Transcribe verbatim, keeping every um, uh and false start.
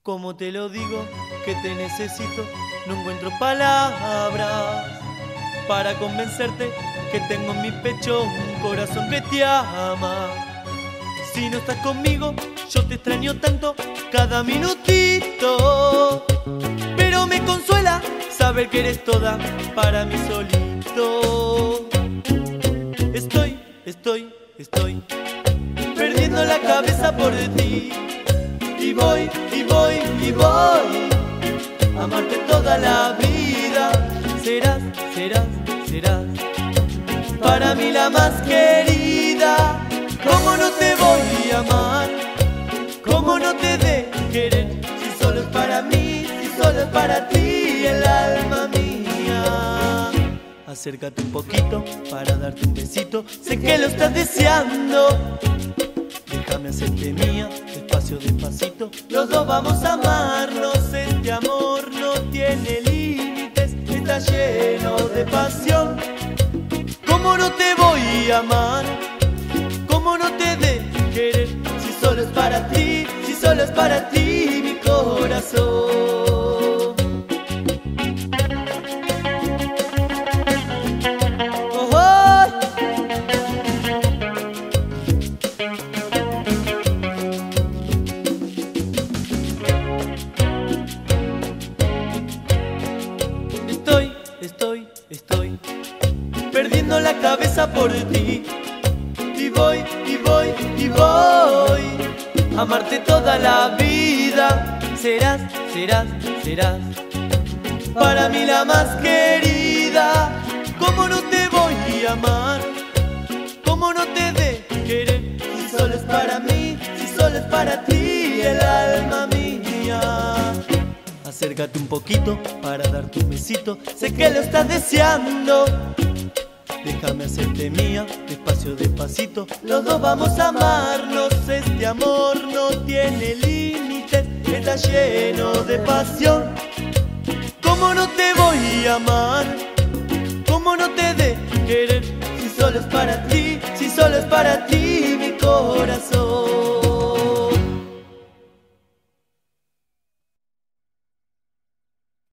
Como te lo digo, que te necesito, no encuentro palabras para convencerte que tengo en mi pecho un corazón que te ama. Si no estás conmigo, yo te extraño tanto cada minutito, pero me consuela saber que eres toda para mí solito. Estoy, estoy, estoy perdiendo la cabeza por ti. Y voy, y voy, y voy a amarte toda la vida. Serás, serás, serás para mí la más querida. ¿Cómo no te voy a amar? ¿Cómo no te de querer? Si solo es para mí, si solo es para ti el alma mía. Acércate un poquito para darte un besito. Sé que lo estás deseando. Déjame hacerte mía, despacio, despacito. Los dos vamos a amarnos. Este amor no tiene límites, está lleno de pasión. ¿Cómo no te voy a amar? ¿Cómo no te de querer? Si solo es para ti, si solo es para ti mi corazón. Estoy, estoy, estoy perdiendo la cabeza por ti. Y voy, y voy, y voy a amarte toda la vida. Serás, serás, serás para mí la más querida. ¿Cómo no te voy a amar? ¿Cómo no te de querer? Si solo es para mí, si solo es para ti el alma mía. Acércate un poquito para darte un besito. Sé que lo estás deseando. Déjame hacerte mía, despacio, despacito. Los dos vamos a amarnos. Este amor no tiene límites, está lleno de pasión. ¿Cómo no te voy a amar? ¿Cómo no te de querer? Si solo es para ti, si solo es para ti mi corazón.